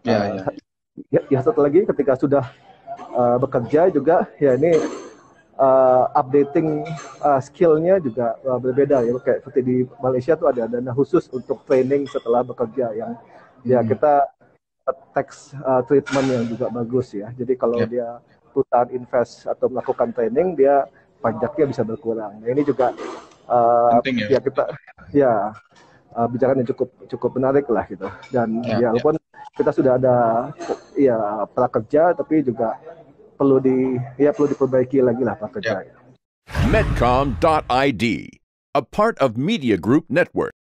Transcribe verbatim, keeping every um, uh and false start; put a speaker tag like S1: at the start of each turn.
S1: Ya,
S2: Uh,
S1: ya.
S2: ya, ya satu lagi ketika sudah uh, bekerja juga ya ini uh, updating uh, skillnya juga uh, berbeda ya, kayak seperti di Malaysia tuh ada dana khusus untuk training setelah bekerja yang ya
S1: Hmm.
S2: kita tax uh, treatment yang juga bagus ya. Jadi kalau
S1: Ya.
S2: dia perusahaan invest atau melakukan training, dia pajaknya bisa berkurang. Nah, ini juga uh,
S1: Penting ya.
S2: ya kita ya uh, bicara yang cukup cukup menarik lah gitu. Dan
S1: Ya,
S2: ya
S1: ya.
S2: walaupun kita sudah ada ya prakerja, tapi juga perlu di ya perlu diperbaiki lagi lah prakerja.
S1: Ya.
S3: Medcom dot I D, a part of Media Group Network.